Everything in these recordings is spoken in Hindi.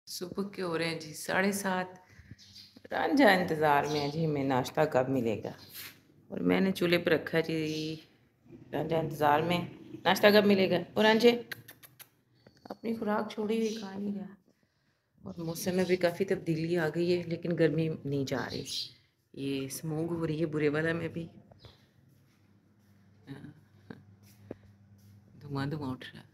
सुबह के हो रहे हैं जी 7:30। रांझा इंतज़ार में है जी हमें नाश्ता कब मिलेगा। और मैंने चूल्हे पर रखा है जी। रांझा इंतज़ार में नाश्ता कब मिलेगा। और रांझे अपनी खुराक छोड़ी हुई खा नहीं रहा। और मौसम में भी काफ़ी तब्दीली आ गई है, लेकिन गर्मी नहीं जा रही। ये स्मोक हो रही है बुरे वाला में भी, धुआं धुआं उठ रहा है।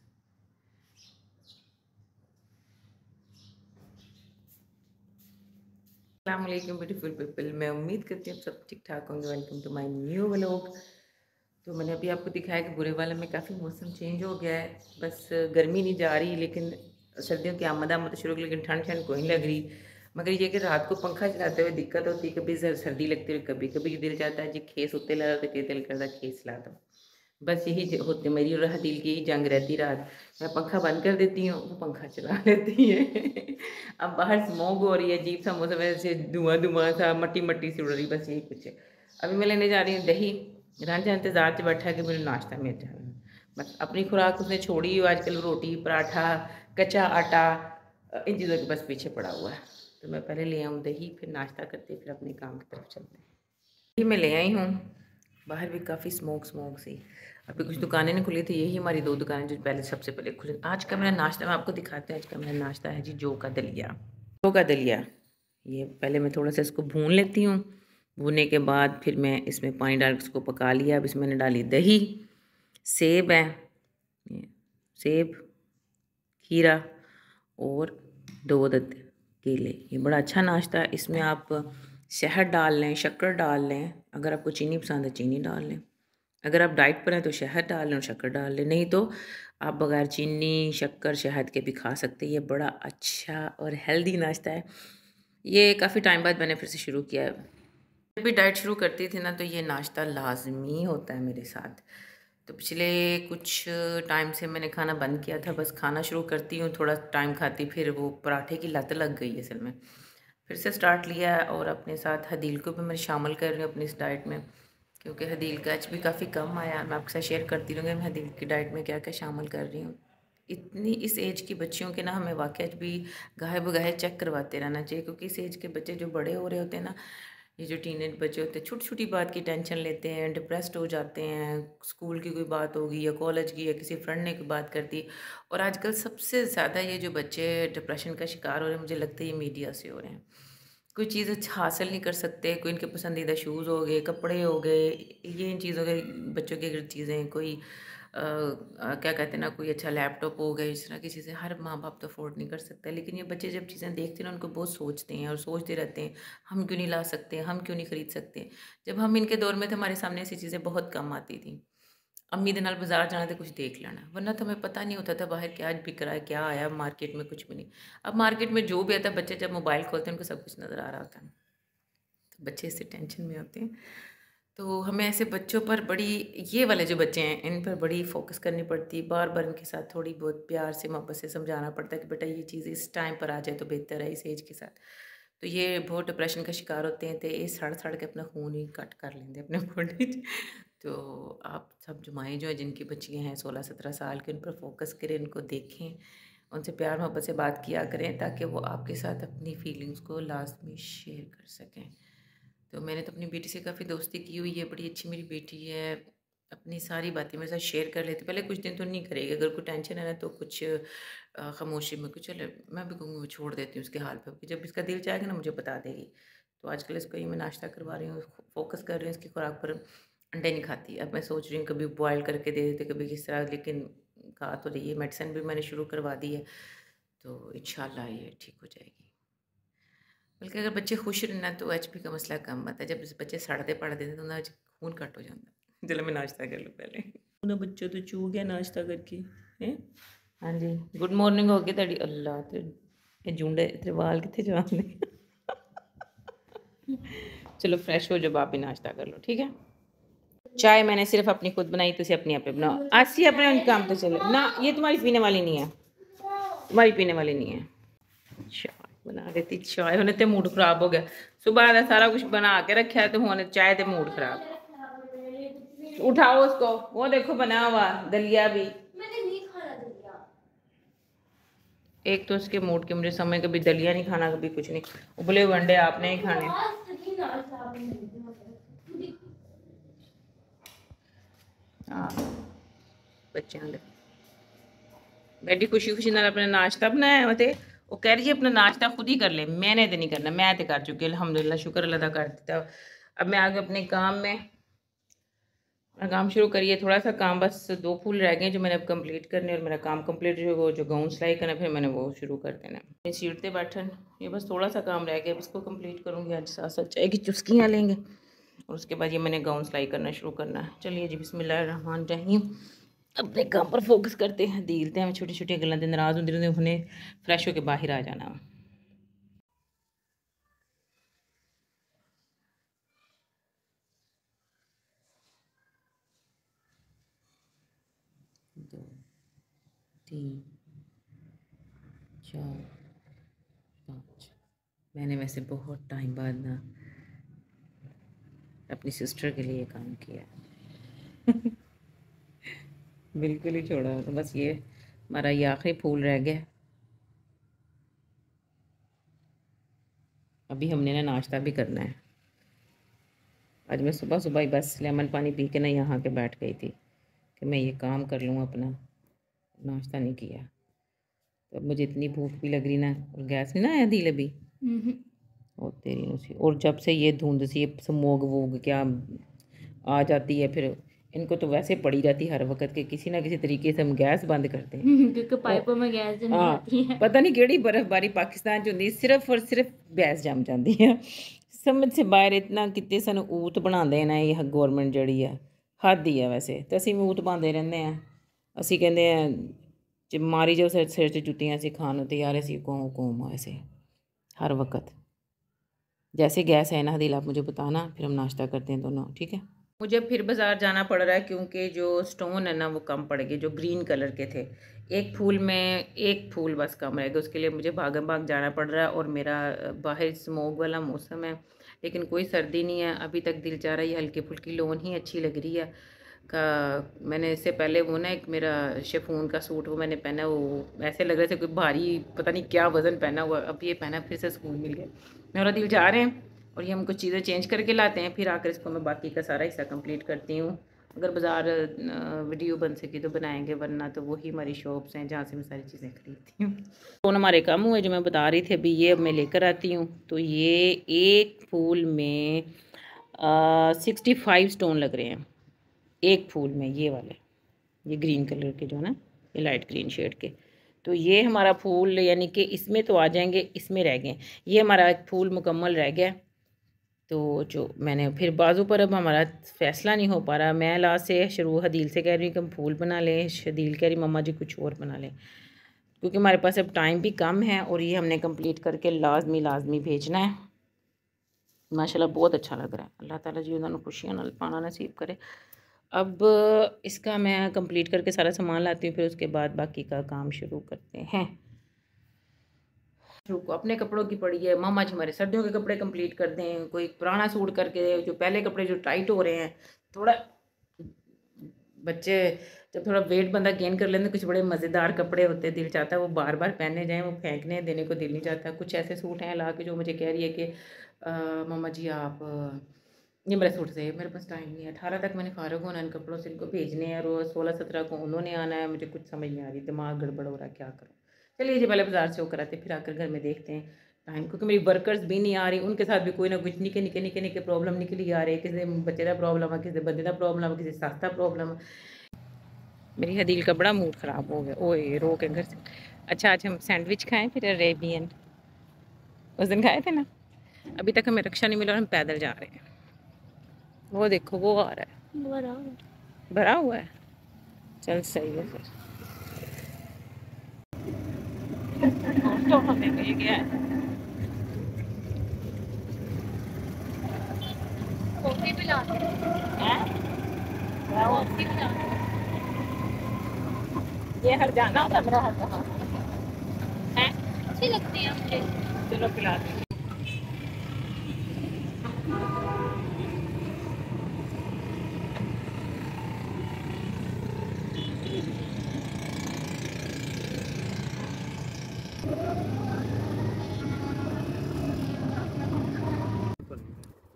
अस्सलाम वालेकुम ब्यूटीफुल पीपल, मैं उम्मीद करती हूँ सब ठीक ठाक होंगे। Welcome to my new vlog. तो मैंने अभी आपको दिखाया कि बुरे वाले में काफ़ी मौसम चेंज हो गया है। बस गर्मी नहीं जा रही, लेकिन सर्दियों की आमद शुरू हो गई, लेकिन ठंड ठंड कोई नहीं लग रही। मगर ये कि रात को पंखा चलाते हुए दिक्कत होती है, कभी सर्दी लगती है, कभी कभी दिल चाहता है जी खेस होते लगा, तो दिल करता है खेस ला दो। बस यही होते मेरी और दिल की यही जंग रहती रात। मैं पंखा बंद कर देती हूँ, वो पंखा चला लेती है। अब बाहर स्मोक हो रही है, अजीब सा मौसम है, जैसे धुआं धुआं सा, मट्टी मट्टी सी उड़ रही, बस यही कुछ है। अभी मैं लेने जा रही हूँ दही। रांझा इंतजार से बैठा है कि मेरे नाश्ता मिल जाए। बस अपनी खुराक उसने छोड़ी हुई आजकल, रोटी पराठा कच्चा आटा, इन चीज़ों के बस पीछे पड़ा हुआ है। तो मैं पहले ले आऊँ दही, फिर नाश्ता करते, फिर अपने काम की तरफ चलते हैं। ये मैं ले आई हूँ। बाहर भी काफ़ी स्मोक स्मोक सी। अभी कुछ दुकानें नहीं खुली थी, यही हमारी 2 दुकानें जो पहले सबसे पहले खुली। आज का मेरा नाश्ता मैं आपको दिखाते हैं। आज का मेरा नाश्ता है जी जौ का दलिया। जौ का दलिया, ये पहले मैं थोड़ा सा इसको भून लेती हूँ। भूनने के बाद फिर मैं इसमें पानी डाल के इसको पका लिया। अब इसमें मैंने डाली दही, सेब है, ये सेब, खीरा और 2 अदद केले। ये बड़ा अच्छा नाश्ता है। इसमें आप शहद डाल लें, शक्कर डाल लें, अगर आपको चीनी पसंद है चीनी डाल लें। अगर आप डाइट पर हैं तो शहद डाल लें और शक्कर डाल लें, नहीं तो आप बगैर चीनी शक्कर शहद के भी खा सकते हैं। ये बड़ा अच्छा और हेल्दी नाश्ता है। ये काफ़ी टाइम बाद मैंने फिर से शुरू किया है। जब भी डाइट शुरू करती थी ना, तो ये नाश्ता लाजमी होता है मेरे साथ। तो पिछले कुछ टाइम से मैंने खाना बंद किया था। बस खाना शुरू करती हूँ, थोड़ा टाइम खाती, फिर वो पराठे की लत लग गई असल में। फिर से स्टार्ट लिया है और अपने साथ हदील को भी मैं शामिल कर रही हूँ अपनी इस डाइट में, क्योंकि हदील का एच भी काफ़ी कम आया। मैं आपके साथ शेयर करती रहूँगी मैं हदील की डाइट में क्या क्या शामिल कर रही हूँ। इतनी इस एज की बच्चियों के ना हमें वाकई एच भी गाहे बगाहे चेक करवाते रहना चाहिए, क्योंकि इस एज के बच्चे जो बड़े हो रहे होते हैं ना, ये जो टीनेज बच्चे होते हैं, छोटी छोटी बात की टेंशन लेते हैं, डिप्रेस्ड हो जाते हैं। स्कूल की कोई बात होगी या कॉलेज की या किसी फ्रेंड ने कोई बात कर दी। और आजकल सबसे ज़्यादा ये जो बच्चे डिप्रेशन का शिकार हो रहे हैं, मुझे लगता है ये मीडिया से हो रहे हैं। कोई चीज़ अच्छा हासिल नहीं कर सकते, कोई इनके पसंदीदा शूज़ हो गए, कपड़े हो गए, ये इन चीज़ों के बच्चों की अगर चीज़ें कोई क्या कहते हैं ना, कोई अच्छा लैपटॉप हो गया, इस तरह की चीज़ें हर माँ बाप तो अफोर्ड नहीं कर सकता। लेकिन ये बच्चे जब चीज़ें देखते हैं ना, उनको बहुत सोचते हैं और सोचते रहते हैं, हम क्यों नहीं ला सकते, हम क्यों नहीं खरीद सकते। जब हम इनके दौर में थे, हमारे सामने ऐसी चीज़ें बहुत कम आती थी। अम्मी दे नाल बाज़ार जाना तो कुछ देख लेना, वरना तो हमें पता नहीं होता था बाहर क्या बिक रहा है, क्या आया मार्केट में, कुछ भी नहीं। अब मार्केट में जो भी आता है, बच्चे जब मोबाइल खोलते हैं उनको सब कुछ नज़र आ रहा होता है। तो बच्चे इससे टेंशन में होते हैं। तो हमें ऐसे बच्चों पर बड़ी, ये वाले जो बच्चे हैं इन पर बड़ी फोकस करनी पड़ती है। बार बार इनके साथ थोड़ी बहुत प्यार से मोहब्बत से समझाना पड़ता है कि बेटा ये चीज़ इस टाइम पर आ जाए तो बेहतर है इस एज के साथ। तो ये बहुत डिप्रेशन का शिकार होते हैं, तो ये सड़ सड़ के अपना खून ही कट कर लेंगे अपने बॉडी। तो आप सब जुमाएँ जो है जिनकी बच्चियाँ हैं 16-17 साल की, उन पर फोकस करें, उनको देखें, उनसे प्यार मोहब्बत से बात किया करें, ताकि वो आपके साथ अपनी फीलिंग्स को लाजमी शेयर कर सकें। तो मैंने तो अपनी बेटी से काफ़ी दोस्ती की हुई है, बड़ी अच्छी मेरी बेटी है। अपनी सारी बातें मेरे साथ शेयर कर लेती, पहले कुछ दिन तो नहीं करेगी, अगर कोई टेंशन है ना तो कुछ खामोशी में कुछ चले, मैं भी कहूँगी छोड़ देती हूँ उसके हाल पे, कि जब इसका दिल चाहेगा ना मुझे बता देगी। तो आजकल इसको ये मैं नाश्ता करवा रही हूँ, फोकस कर रही हूँ इसकी खुराक पर। अंडे नहीं खाती, अब मैं सोच रही हूँ कभी बॉयल करके दे देते, कभी किस तरह, लेकिन खा तो रही है। मेडिसिन भी मैंने शुरू करवा दी है, तो इंशाल्लाह ये ठीक हो जाएगी। बल्कि अगर बच्चे खुश रहना तो एचपी का मसला कम आता है। जब बच्चे सड़ते पड़ते हैं तो ना खून कट हो जाता है। चलो मैं नाश्ता कर लूँ पहले। ना बच्चों तो चू गया नाश्ता करके हैं। हाँ जी, गुड मॉर्निंग हो गई तेरी। अल्लाह ते झुंडे तेरे वाल कितने जवान ने। चलो फ्रेश हो जाओ, आप भी नाश्ता कर लो, ठीक है। चाय मैंने सिर्फ अपनी खुद बनाई, तुझे अपनी आप बनाओ। आसी अपने काम तो चले ना, ये तुम्हारी पीने वाली नहीं है, तुम्हारी पीने वाली नहीं है। चाय बना देती, चाय होने ते मूड खराब हो गया। सुबह का सारा कुछ बना के रखा है, तो होने चाय ते मूड खराब। उठाओ उसको, वो देखो बना हुआ दलिया भी। मैंने नहीं खाना दलिया। एक तो उसके मूड के, मुझे समय कभी दलिया नहीं खाना, कभी कुछ नहीं, उबले हुए अंडे आपने ही खाने। हाँ बच्चे बेटी खुशी खुशी नाल अपना नाश्ता बनाया मते, वो कह रही है अपना नाश्ता खुद ही कर ले, मैंने तो नहीं करना, मैं तो कर चुकी अल्हम्दुलिल्लाह, शुक्र अल्लाह का कर देता। अब मैं आगे अपने काम में अपना काम शुरू करिए। थोड़ा सा काम, बस 2 फूल रह गए जो मैंने अब कंप्लीट करने, और मेरा काम कंप्लीट जो वो जो गाउन सिलाई करना, फिर मैंने वो शुरू कर देना। सीटते बैठन, ये बस थोड़ा सा काम रह गया, इसको कंप्लीट करूँगी आज। साथ साथ चाय की चुस्कियाँ लेंगे और उसके बाद ये मैंने गाउन सिलाई करना शुरू करना है। चलिए जी, बिस्मिल्लाहिर्रहमानिर्रहीम, अपने काम पर फोकस करते हैं। दीलते हैं छोटी छोटी गल्लां ते नाराज़ होंदी रहिंदी, उन्हें फ्रैश होकर बाहर आ जाना। दो, तीन, चार, 5। मैंने वैसे बहुत टाइम बाद ना अपनी सिस्टर के लिए काम किया बिल्कुल ही छोड़ा। तो बस ये हमारा ये आखिरी फूल रह गया। अभी हमने ना नाश्ता भी करना है। आज मैं सुबह सुबह ही बस लेमन पानी पी के ना यहाँ के बैठ गई थी कि मैं ये काम कर लूँ अपना, नाश्ता नहीं किया। तो अब मुझे इतनी भूख भी लग रही ना, और गैस नहीं ना आया दिल अभी। और तेरी उसी, और जब से ये धुंध सी स्मोग वोग क्या आ जाती है, फिर इनको तो वैसे पड़ी जाती है हर वक्त के किसी ना किसी तरीके से हम गैस बंद करते हैं क्योंकि पाइपों में गैस जम जाती है। पता नहीं केड़ी बर्फबारी पाकिस्तान च होंदी, सिर्फ और सिर्फ गैस जम जाती है। समझ से बाहर इतना कितने सानू ऊत बनाते ना ये गौरमेंट जड़ी है, हद ही है। वैसे तो असीं भी ऊत पाते रहते हैं, असीं कहते हैं जे मारी जाओ सिर सिर च जुत्तियां असीं खाण नूं तैयार, असीं कौम कौम ऐसे हर वक्त। जैसे गैस है ना हदील, आप मुझे बताना, फिर हम नाश्ता करते हैं दोनों, ठीक है। मुझे फिर बाज़ार जाना पड़ रहा है क्योंकि जो स्टोन है ना वो कम पड़ गए, जो ग्रीन कलर के थे। एक फूल में एक फूल बस कम रहेगा, उसके लिए मुझे भागम भाग जाना पड़ रहा है। और मेरा बाहर स्मोक वाला मौसम है, लेकिन कोई सर्दी नहीं है अभी तक। दिल चाह रहा है ये हल्की फुल्की लोन ही अच्छी लग रही है। का मैंने इससे पहले वो ना एक मेरा शिफॉन का सूट वो मैंने पहना, वो ऐसे लग रहे थे कोई भारी पता नहीं क्या वज़न पहना हुआ। अब ये पहना, फिर से स्कूल मिल गया। मेरा दिल जा रहे हैं और ये हम कुछ चीज़ें चेंज करके लाते हैं, फिर आकर इसको मैं बाकी का सारा हिस्सा कंप्लीट करती हूँ। अगर बाज़ार वीडियो बन सकी तो बनाएंगे, वरना तो वही हमारी शॉप्स हैं जहाँ से मैं सारी चीज़ें खरीदती हूँ। फ़ोन हमारे कम हुए जो मैं बता रही थी, अभी ये अब मैं लेकर आती हूँ। तो ये एक फूल में 65 स्टोन लग रहे हैं एक फूल में, ये वाले, ये ग्रीन कलर के जो है ना, ये लाइट ग्रीन शेड के। तो ये हमारा फूल यानी कि इसमें तो आ जाएंगे, इसमें रह गए। ये हमारा एक फूल मुकम्मल रह गया। तो जो मैंने फिर बाजू पर अब हमारा फ़ैसला नहीं हो पा रहा। मैं लास्ट से शुरू हदील से कह रही हूँ कि हम फूल बना लें, हदील कह रही मम्मा जी कुछ और बना लें, क्योंकि हमारे पास अब टाइम भी कम है और ये हमने कंप्लीट करके लाजमी भेजना है। माशाल्लाह बहुत अच्छा लग रहा है। अल्लाह ताला जी उन्होंने खुशियाँ नाल पाना नसीब करे। अब इसका मैं कंप्लीट करके सारा सामान लाती हूँ, फिर उसके बाद बाकी का काम शुरू करते हैं। को अपने कपड़ों की पड़ी है, मामा जी हमारे सर्दियों के कपड़े कंप्लीट कर दें, कोई पुराना सूट करके, जो पहले कपड़े जो टाइट हो रहे हैं थोड़ा। बच्चे जब थोड़ा वेट बंदा गेन कर लेते, कुछ बड़े मज़ेदार कपड़े होते हैं, दिल चाहता है वो बार बार पहने जाएं, वो फेंकने देने को दिल नहीं चाहता। कुछ ऐसे सूट हैं ला के जो मुझे कह रही है कि मामा जी आप ये मेरा सूट से मेरे पास टाइम नहीं है, 18 तक मैंने फ़ारिग होना इन कपड़ों से, इनको भेजने हैं, और 16-17 को उन्होंने आना है। मुझे कुछ समझ नहीं आ रही, दिमाग गड़बड़ हो रहा है, क्या करूँ। चलिए जी, पहले बाज़ार से होकर आते, फिर आकर घर में देखते हैं टाइम, क्योंकि मेरी वर्कर्स भी नहीं आ रही, उनके साथ भी कोई ना कुछ निके निके निके निके प्रॉब्लम निकली आ रही है। किसी बच्चे का प्रॉब्लम है, किसी बंदे का प्रॉब्लम है, किसी सस्ता प्रॉब्लम है। मेरी हदील का बड़ा मूड ख़राब हो गया, ओए रो के घर से। अच्छा आज हम सैंडविच खाएं, फिर अरेबियन उस दिन खाए थे ना। अभी तक हमें रिक्शा नहीं मिला और हम पैदल जा रहे हैं। वो देखो वो आ रहा है, भरा हुआ है। चल सही है फिर। तो हमें मिल गया है कॉफी पिला ये हर जाना होता मेरा हर कहाँ है, अच्छी लगती है मुझे। चलो पिला दो।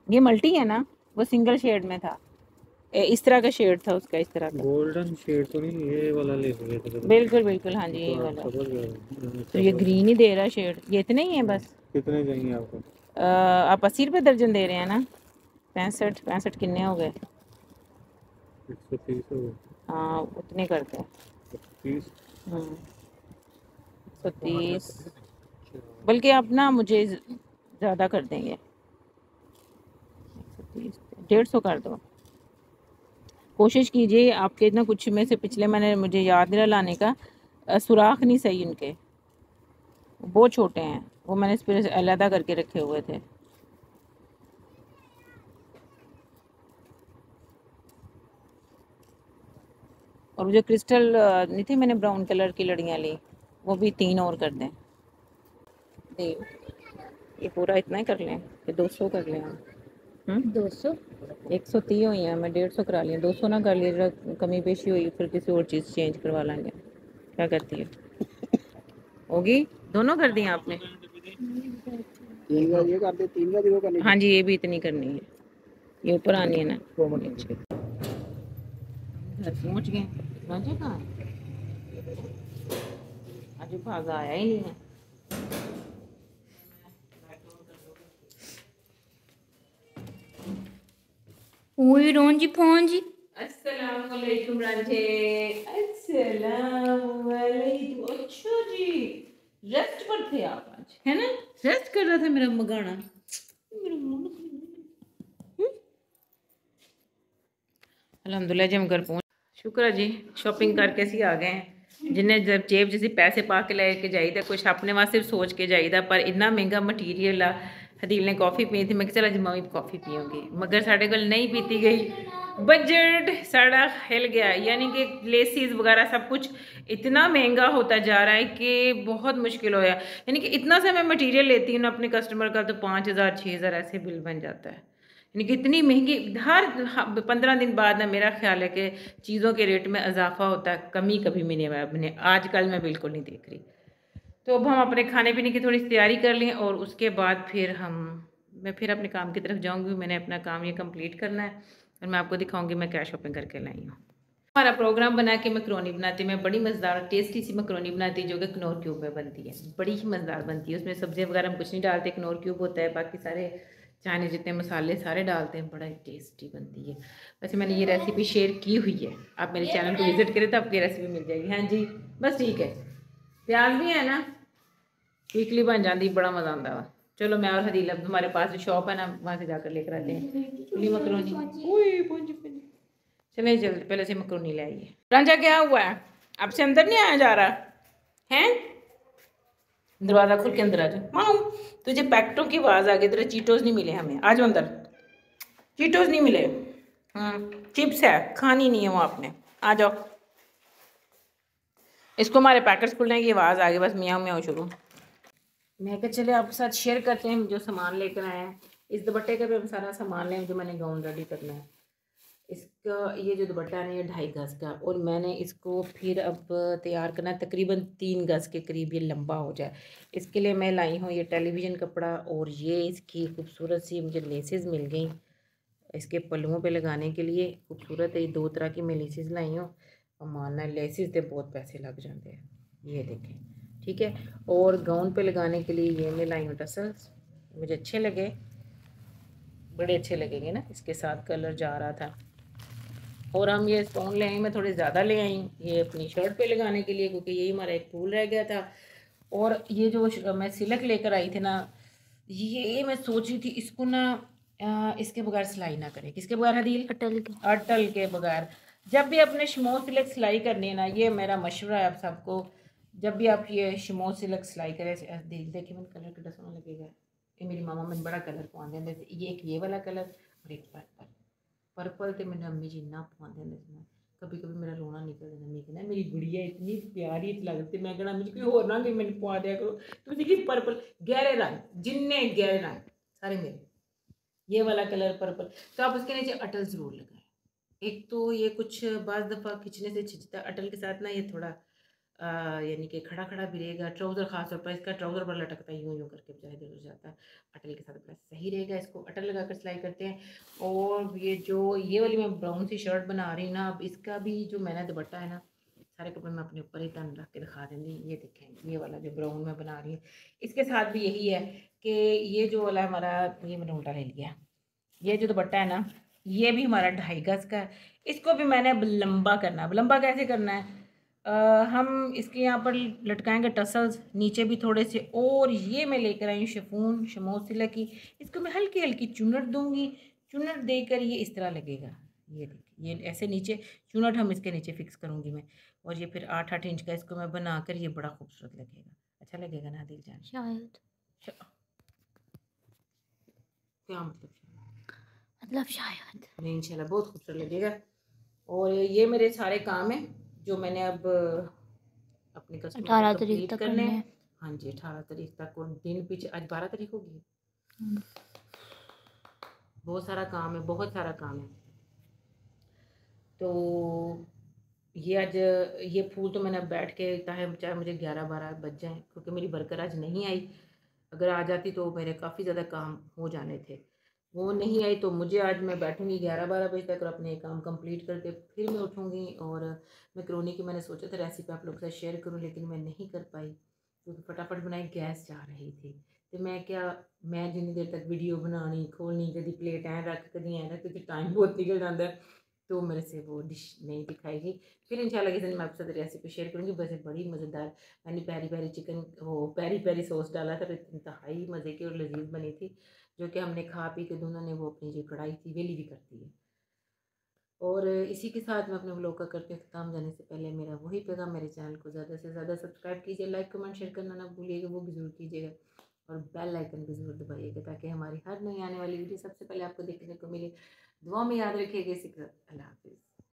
ये मल्टी है ना, वो सिंगल शेड में था। इस तरह का शेड था उसका, इस तरह का गोल्डन शेड तो नहीं, ये वाला ले लिए थे कभी? बिल्कुल बिल्कुल, हाँ जी तो यही आप वाला। समझ गए। तो ये ग्रीन ही दे रहा है शेड, ये इतने ही है बस। कितने चाहिए आपको? आप 80 रुपये दर्जन दे रहे हैं ना? 65 65 कितने हो गए? 130 हो गए। हाँ उतने करते हैं। 30। 130, बल्कि आप ना मुझे ज़्यादा कर देंगे, 130 150 कर दो। कोशिश कीजिए आपके ना कुछ में से पिछले मैंने मुझे याद नहीं लाने का, सुराख नहीं सही उनके, बहुत छोटे हैं वो, मैंने इस पर अलहदा करके रखे हुए थे। और वो जो क्रिस्टल नहीं थी मैंने ब्राउन कलर की लड़ियाँ ली, वो भी 3 और कर दें। ये पूरा इतना ही कर लें कि 200 कर लें हम? 200 130 हुई हैं, मैं 150 करा लिया, 200 ना कर लिया, कमी पेशी हुई फिर किसी और चीज़ चेंज करवा लेंगे। क्या करती है? होगी? दोनों कर दिए आपने? ये कर दे, 3 का भी वो करनी। हाँ जी, ये भी इतनी करनी है, ये ऊपर आनी है ना। घर पहुँच गए। राजा कहाँ है? आज भागा आया ही नहीं है। ओए रोन जी फोन जी। अस्सलाम वालेकुम रांझे। अस्सलाम वालेकुम। अच्छा जी, रेस्ट पर थे आप आज, है ना? रेस्ट कर रहा था मेरा मगाना। मेरा मुंह अल्हम्दुलिल्लाह जी हम घर पहुंच, शुक्र है जी, शॉपिंग करके असी आ गए हैं। जिन्हें जब जेब जिसी पैसे पा के लेके जाईदा, कुछ अपने वास्ते सोच के जाईदा, पर इतना महंगा मटीरियल आ। हदील ने कॉफ़ी पी थी, मैं चला जी मैं भी कॉफ़ी पीऊँगी, मगर साढ़े को नहीं पीती गई, बजट साड़ा हिल गया। यानी कि लेसिस वगैरह सब कुछ इतना महंगा होता जा रहा है कि बहुत मुश्किल होया। यानी कि इतना सा मैं मटीरियल लेती हूँ ना अपने कस्टमर का, तो 5,000 6,000 ऐसे बिल बन जाता है। यानी कि इतनी महंगी, हर 15 दिन बाद ना मेरा ख्याल है कि चीज़ों के रेट में इजाफा होता है, कमी कभी मैंने आजकल मैं बिल्कुल नहीं देख रही। तो अब हम अपने खाने पीने की थोड़ी सी तैयारी कर लें और उसके बाद फिर मैं फिर अपने काम की तरफ जाऊंगी। मैंने अपना काम ये कंप्लीट करना है और मैं आपको दिखाऊंगी मैं क्या शॉपिंग करके लाई हूँ। हमारा प्रोग्राम बना के मैक्रोनी बनाती, मैं बड़ी मज़ेदार टेस्टी सी मैक्रोनी बनाती जो कि कनौर क्यूब में बनती है, बड़ी ही मज़ेदार बनती है। उसमें सब्जियाँ वगैरह हम कुछ नहीं डालते, कनौर क्यूब होता है, बाकी सारे चाइनीज जितने मसाले सारे डालते हैं, बड़ा टेस्टी बनती है। वैसे मैंने ये रेसिपी शेयर की हुई है, आप मेरे चैनल को विजिट करें तो आपकी रेसिपी मिल जाएगी। हाँ जी बस ठीक है, प्याज भी है ना, क्विकली बन जाती, बड़ा मज़ा आता है। चलो मैं और हदील अब हमारे पास जो शॉप है ना वहाँ से जाकर लेकर आते हैं चिली मैक्रोनी। चले जल्दी पहले से मकरोनी ले आइए। रांझा क्या हुआ है, आपसे अंदर नहीं आया जा रहा है? दरवाज़ा खुल के अंदर आ जा। माऊ तुझे पैकेटों की आवाज़ आ गई, तेरे चीटोस नहीं मिले हमें, आ जाओ अंदर। चीटोस नहीं मिले, चिप्स है, खानी नहीं है वो आपने, आ जाओ। इसको हमारे पैकेट्स खुलने की आवाज़ आ गई, बस मियाँ म्याँ शुरू। मैं क्या चले आपके साथ शेयर करते हैं जो सामान लेकर आए हैं। इस दुपट्टे का भी हम सारा सामान लें जो मैंने गाउन रेडी करना है। इसका ये जो दुपट्टा है ना ये 2.5 गज का, और मैंने इसको फिर अब तैयार करना है तकरीबन 3 गज के करीब ये लंबा हो जाए। इसके लिए मैं लाई हूँ ये टेलीविज़न कपड़ा, और ये इसकी खूबसूरत सी मुझे लेसेस मिल गई इसके पल्लुओं पे लगाने के लिए। खूबसूरत है, 2 तरह की मैं लेसेस लाई हूँ, और मानना लेसेस से बहुत पैसे लग जाते हैं, ये देखें ठीक है। और गाउन पे लगाने के लिए ये मैं लाई हूँ टसल्स, मुझे अच्छे लगे, बड़े अच्छे लगेंगे ना, इसके साथ कलर जा रहा था। और हम ये स्टोन ले आई, मैं थोड़े ज़्यादा ले आई ये अपनी शर्ट पे लगाने के लिए, क्योंकि यही हमारा एक फूल रह गया था। और ये जो मैं सिलक लेकर आई थी ना, ये मैं सोच रही थी इसको ना इसके बगैर सिलाई ना करें। किसके बगैर हदील? अटल के बगैर। जब भी अपने शमो सिलक सिलाई करनी है ना, ये मेरा मशवरा है आप सबको, जब भी आप ये शमो सिलक सिलाई करें, देखिए मैंने कलर कितना सोना लगेगा। ये मेरी मामा मैंने बड़ा कलर पवाते हैं, ये एक ये वाला कलर और एक पर्पल। पर्पल तो मैंने अम्मी जी इन्ना पवाते हैं, कभी कभी मेरा रोना निकल जाता, मैं कहना मेरी गुड़िया इतनी प्यारी लगती, मैं कहना मुझे कोई होर रंग मैंने पवा दिया करो। तो देखिए पर्पल गहरे रंग, जिन्ने गहरे रंग सारे मेरे, ये वाला कलर पर्पल। तो आप उसके नीचे अटल ज़रूर लगाएं। एक तो ये कुछ बाज़ दफ़ा खिंचने से खिंचता, अटल के साथ ना ये थोड़ा यानी कि खड़ा खड़ा भी रहेगा। ट्राउज़र ख़ास तौर पर इसका ट्राउज़र बड़ा लटकता है, यूँ यूँ करके बेचारा इधर उधर जाता है। अटल के साथ बड़ा सही रहेगा। इसको अटल लगाकर सिलाई करते हैं। और ये वाली मैं ब्राउन सी शर्ट बना रही हूँ ना, अब इसका भी जो मैंने दुपट्टा है ना, सारे कपड़े मैं अपने ऊपर ही तन रख के दिखा दूँगी। ये देखें, ये वाला जो ब्राउन मैं बना रही हूँ, इसके साथ भी यही है कि ये जो वाला हमारा, ये मैंने उल्टा ले लिया। ये जो दुपट्टा है ना, ये भी हमारा 2.5 गज़ का है। इसको भी मैंने अब लंबा करना है। अब लंबा कैसे करना है? हम इसके यहाँ पर लटकाएंगे टसल्स, नीचे भी थोड़े से। और ये मैं लेकर आई हूँ शिफॉन शमोज सिल्क की। इसको मैं हल्की हल्की चुनट दूंगी। चुनट देकर ये इस तरह लगेगा। ये देखिए, ये ऐसे नीचे चुनट हम इसके नीचे फिक्स करूँगी मैं। और ये फिर 8-8 इंच का इसको मैं बनाकर, ये बड़ा खूबसूरत लगेगा। अच्छा लगेगा ना दिल जान? शायद, क्या मतलब? मतलब शायद। नहीं, इंशाल्लाह बहुत खूबसूरत लगेगा। और ये मेरे सारे काम हैं जो मैंने अब अपने कस्टमर 18 को तारीख कंप्लीट तक करने करने हैं। हैं। हाँ जी, 18 तारीख तक। और दिन पीछे, आज 12 तारीख होगी। बहुत सारा काम है, बहुत सारा काम है। तो ये आज, ये फूल तो मैंने अब बैठ के, चाहे मुझे 11-12 बज जाएं, क्योंकि मेरी वर्कर आज नहीं आई। अगर आ जाती तो मेरे काफ़ी ज़्यादा काम हो जाने थे। वो नहीं आई तो मुझे आज, मैं बैठूंगी 11-12 बजे तक और अपने काम कंप्लीट करके फिर मैं उठूंगी। और मैक्रोनी की मैंने सोचा था रेसिपी आप लोगों के साथ शेयर करूं, लेकिन मैं नहीं कर पाई क्योंकि फटाफट बनाई, गैस जा रही थी। तो मैं जितनी देर तक वीडियो बनानी खोलनी, कभी प्लेट ऐ रख, कभी ऐ रख, क्योंकि टाइम बहुत निकल जाता है, तो मेरे से वो डिश नहीं दिखाएगी। फिर इंशाल्लाह किसी दिन मैं आपके साथ रेसिपी शेयर करूँगी। वैसे बड़ी मज़ेदार, मैंने पेरी पेरी चिकन, वो पेरी पेरी सॉस डाला था, तो इंतहाई मज़े की और लजीज बनी थी, जो कि हमने खा पी के दोनों ने वो अपनी जो कढ़ाई थी वेली भी कर दी है। और इसी के साथ मैं अपने व्लॉग का करती हूँ ख़त्म। जाने से पहले मेरा वही पैगाम, मेरे चैनल को ज़्यादा से ज़्यादा सब्सक्राइब कीजिए, लाइक कमेंट शेयर करना ना भूलिएगा, वो भी ज़रूर कीजिएगा। और बेल आइकन भी ज़रूर दबाइएगा ताकि हमारी हर नई आने वाली वीडियो सबसे पहले आपको देखने को मिले। दुआ में याद रखिएगा। इसी के साथ अल्लाह हाफिज़।